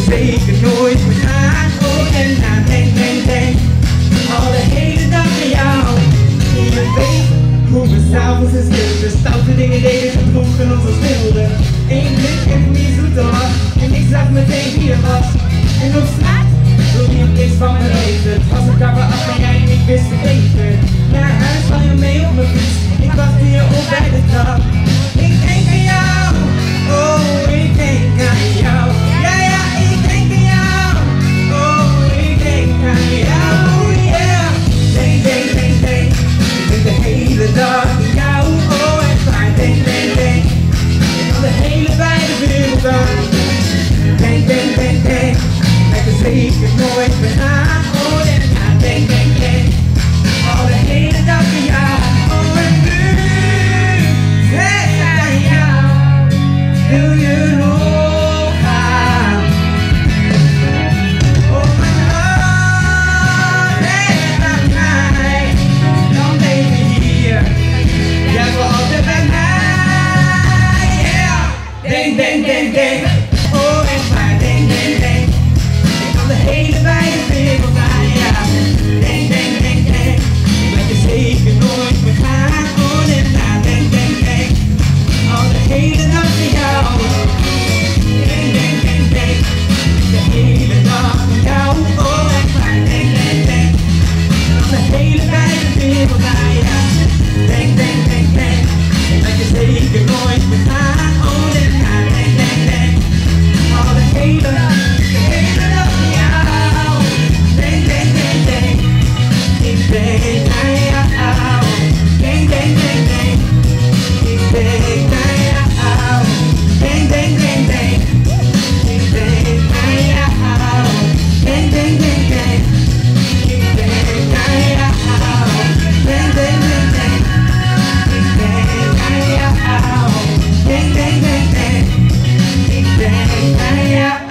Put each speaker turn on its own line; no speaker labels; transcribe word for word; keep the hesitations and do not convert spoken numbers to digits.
zeker nooit meer gaan. Oh en na, denk, denk, denk, al de hele dag aan jou. En je weet hoe we s'avonds eens wilden, stoute dingen deden, gedronken ons als wilden. Eén blik en meer zoete lach, en ik zag meteen wie er was. En op straat wilde je niks van me weten. Het was een cover af van jij en ik wist het beter. Naar huis val je mee op mijn fiets, ik wachtte je op bij de trap. Ik denk aan jou, oh ik denk aan jou. Ja ja, ik denk aan jou, oh ik denk aan jou, yeah. Denk, denk, denk, denk, ik denk de hele dag aan jou. Oh en waar, denk, denk, denk, ik kan de hele wijde wereld aan. Denk, denk, denk, denk, lijkt er zeker nooit meer aan. Oh en ja, denk, denk, denk, al de hele dag aan jou. Oh en nu, zeg aan jou, wil je nog gaan? Oh mijn hart, zeg aan mij, dan ben je hier, jij voor altijd bij mij, yeah. Denk, denk, denk, denk, oh echt waar, denk, denk, denk, ik kan de hele wijde wereld aan, ja. Denk, denk, denk, denk, ik laat je zeker nooit meer gaan. Oh en na, denk, denk, denk, al de hele dag aan jou. Denk, denk, denk, denk, de hele dag aan jou. Oh echt waar, denk, denk, denk, al de hele wijde wereld aan, ja. Denk, denk, denk, denk, ik laat je zeker nooit meer gaan. Oh en na, denk, denk, denk, al de hele, de hele dag aan jou. Denk, denk, denk, denk, ik denk aan jou. Denk, denk, denk, denk, ik denk aan jou. Denk, denk, denk, denk, ik denk aan jou. Denk, denk, denk, denk, ik denk aan jou. Denk, denk, denk, denk, ik denk aan jou. Denk, denk, denk, denk, ik denk aan jou.